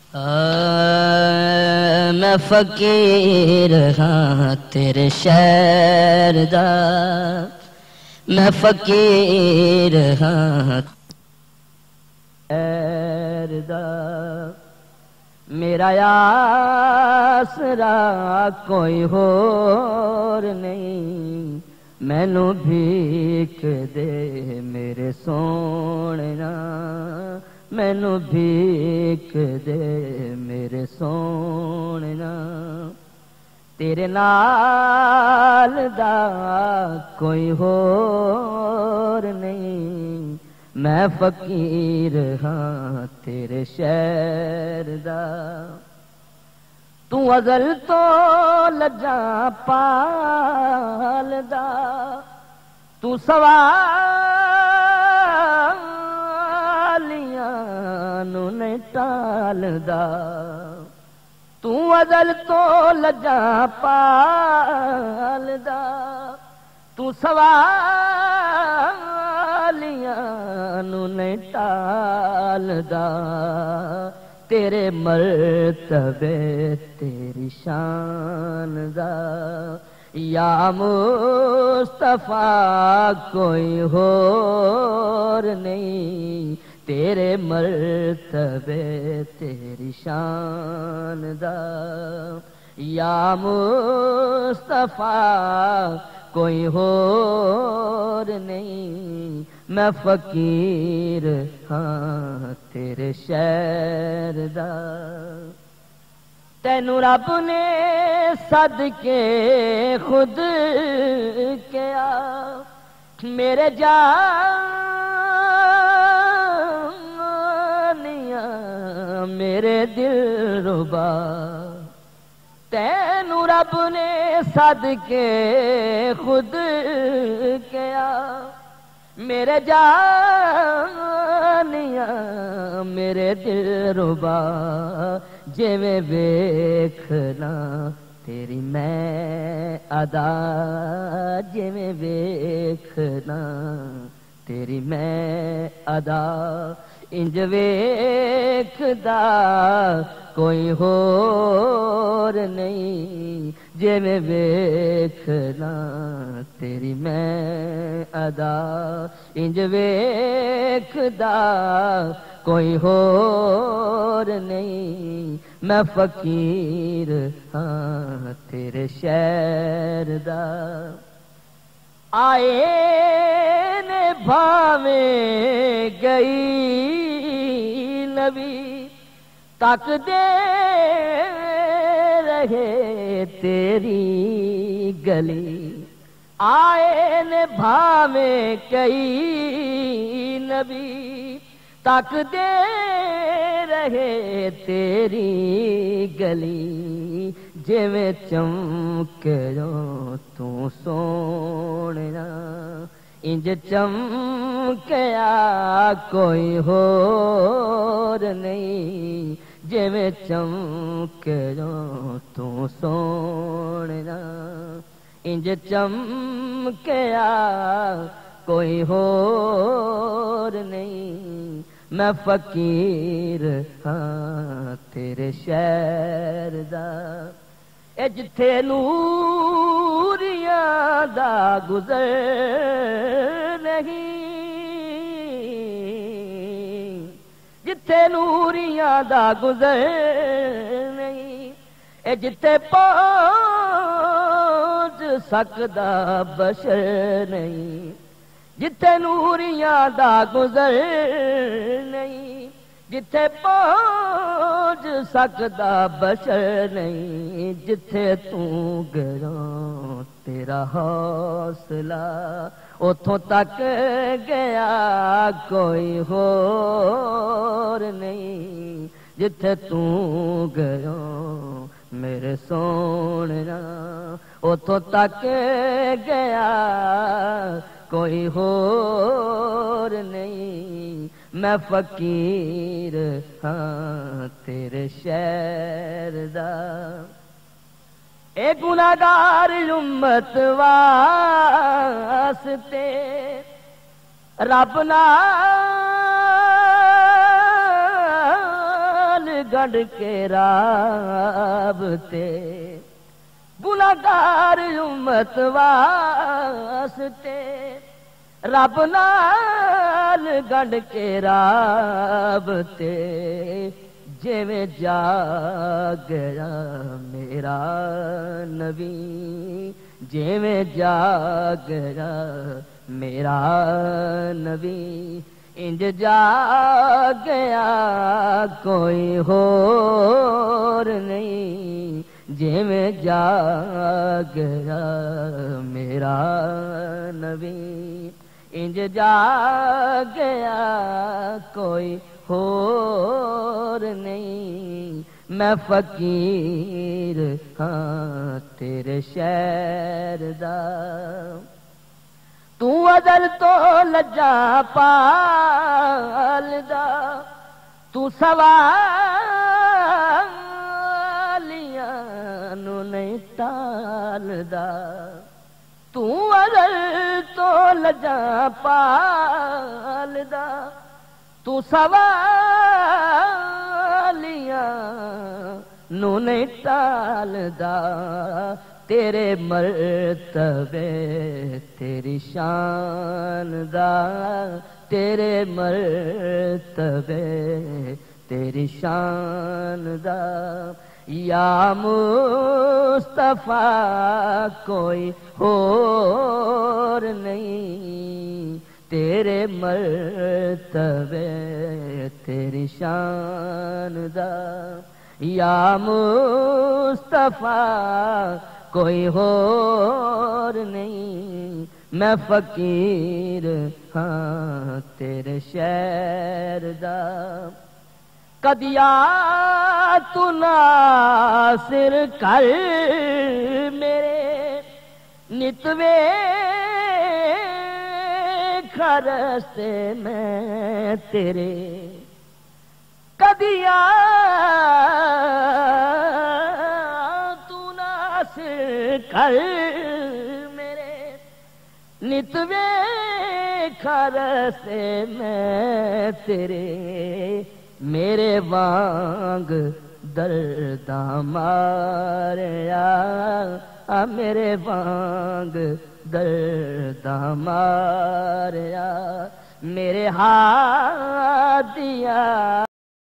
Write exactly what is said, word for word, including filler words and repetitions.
میں فقیر ہاں تیرے شہر دا، میں فقیر ہاں شہر دا، میرا آسرا کوئی اور نہیں، مینوں بھیک دے میرے سونیا، مینوں بھیک دے میرے سونیا، تیرے نال دا کوئی اور نہیں، میں فقیر ہاں تیرے شہر دا، تو ازل تو لجا پال دا، تو سوالیاں نو نہیں ٹال دا، تو ازل تو لجا پال دا، تو سوالیاں نو نہیں ٹال دا، تیرے مرتبے تیری شان دا، یا مصطفیٰ کوئی اور نہیں، تیرے مرتبے تیری شان دا، یا مصطفیٰ کوئی اور نہیں، میں فقیر ہاں تیرے شہر دا، تینوں رب نے صدقے خود کیا، میرے جانیاں میرے دل ربا، تینوں رب نے صدقے خود کیا، میرے جانیاں میرے دل ربا، جویں ویکھنا تیری میں ادا، جویں ویکھنا تیری میں ادا، انج ویکھدا کوئی اور نہیں، جویں ویکھنا تیری میں ادا، انج ویکھدا کوئی اور نہیں، میں فقیر ہاں تیرے شہر دا، آئے نے بھاویں گئی نبی، تک دے رہے تیری گلی، آئے نے بھاویں کئی نبی، تک دے رہے تیری گلی، جویں چمکیوں تو سونیا، انج چمکیا کوئی اور نہیں، جویں چمکیوں تو سونیا، انج چمکیا کوئی اور نہیں، میں فقیر ہاں تیرے شہر دا، اے جتھے نوریاں دا گزر نہیں، جتھے نوریاں دا گزر نہیں، اے جتھے پہنچ سکدا بشر نہیں، جتھے نوریاں دا گزر نہیں، جتھے پہنچ سکدا بشر نہیں، جتھے تو گراں تیرا حوصلہ، اتھوں تک گیا کوئی اور نہیں، جتھے تو گراں میرے سونیا، اتھوں تک گیا کوئی اور نہیں، میں فقیر ہاں تیرے شہر دا، اے گناہگار امت واسطے رب نال گڑھ کے رابطے گناہگار امت واسطے رب نال گڑھ کے رابطے جویں جاگیا میرا نبی جویں جاگیا میرا نبی انج جاگیا کوئی ہور نہیں جویں جاگیا میرا نبی انج جاگیا کوئی ہور نہیں میں فقیر ہاں تیرے شہر دا تو ازل تو لجا پال دا تو سوالیاں نو نہیں ٹال دا تو ازل تو لجا پال دا تو سوالیاں نو نہیں ٹالدا تیرے مرتبے تیری شان دا تیرے مرتبے تیری شان دا یا مصطفیٰ کوئی اور نہیں تیرے مرتبے تیری شان دا یا مصطفیٰ کوئی اور نہیں میں فقیر ہاں تیرے شہر دا کدیا تو ناصر کر میرے نتوے رستے میں تیرے کدیا تو ناصر کر میرے نتوے رستے میں تیرے میرے وانگ درداں ماریا میرے وانگ درداں ماریا میرے ہاتھ دیا